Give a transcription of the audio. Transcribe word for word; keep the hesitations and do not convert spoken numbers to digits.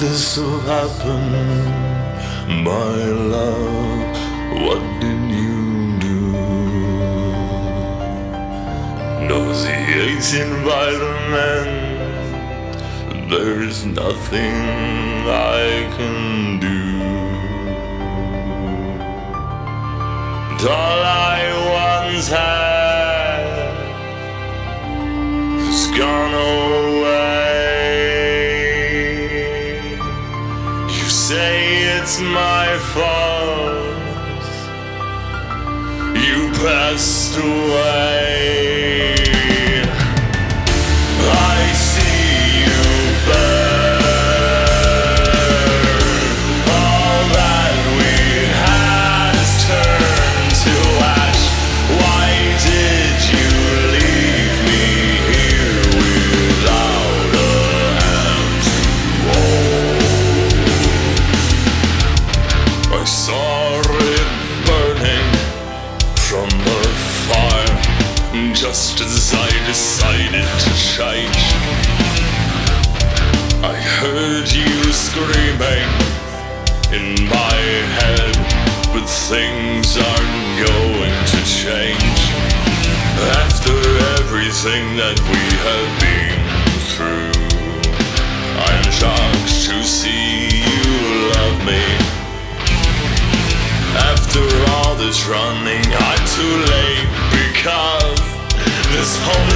this have happened, my love? What did you do? Nauseating environment, there's nothing I can do. All I once had has gone away. You say it's my fault, you passed away. I see you burn. All that we had has turned to ash. Why did you leave me here without a hand to hold? I saw it burning from afar, just as I decided to change. I heard you screaming in my head, but things aren't going to change. After everything that we have been through, I'm shocked to see you love me. After all this running, I'm too late, because this whole